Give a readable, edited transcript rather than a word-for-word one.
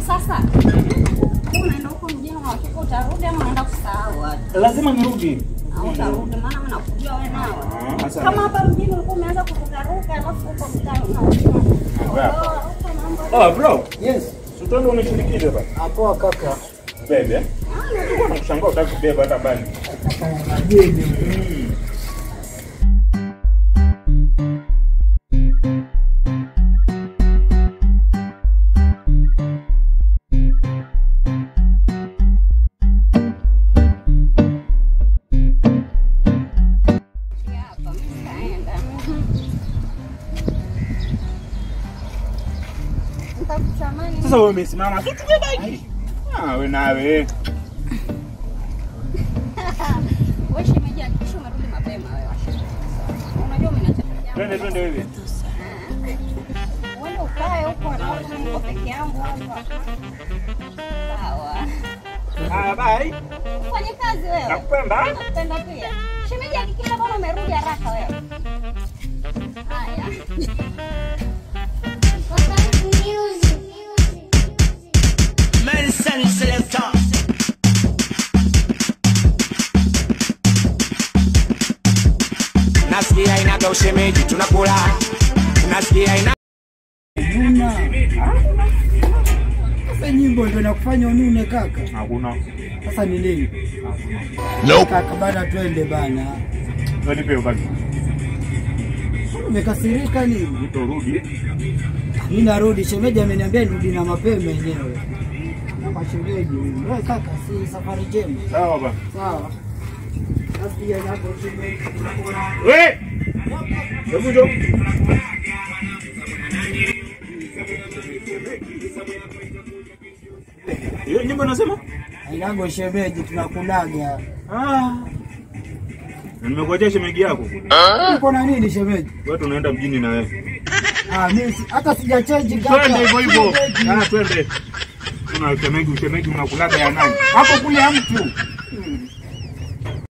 Sasa unaenda huko mjini unachukua utarudi ama unaenda kusahau? Lazima nirudi. Utarudi maana mimi nakujua wewe nao. Kama hapa mjini ulikuwa umeanza kurukaruka alafu huko mtaa Oh bro. Yes. Sutando unishirikishe baba. Hapo kaka. Bebe. Nilikuwa nakushangaa utaki kubeba hata bali. Sasa wewe umesimama tu chukue bike. Wewe nawe. Wewe shemeji hakikisha umerudi mapema wewe. Unajua mimi nachapia. Twende wewe. Wewe ukae huko na uko peke yangu hapa. Sawa. Bye. Fanya kazi wewe. Nakupenda. Nakupenda pia. Shemeji hakikisha bwana umerudi haraka wewe. Haya. Medicine selector. Nasikia hainaga ushemeji tunakula. Nasikia hainaga. Sasa nyimbo ndio nakufanya unune kaka. Hakuna. Sasa ni nini? Nope. Kaka bana twende bana. Twende peo basi. Umekasirika nini? Utarudi. Mimi narudi, shemeji ameniambia nirudi na mapema yenyewe. Kama shemeji, wewe kaka si safari njema. Sawa baba. Sawa. Nasikia hapo shemeji. Wewe. Hebu njoo. Hiyo nyimbo nasema? Hainaga shemeji tunakulaga. Nimekuacha shemeji yako. Uko na nini shemeji? Wewe tunaenda mjini na wewe. Mimi hata sija change kaka. Twende hivyo. Twende. Una shemeji unakulaga ya nani? Hapo kule ya mtu.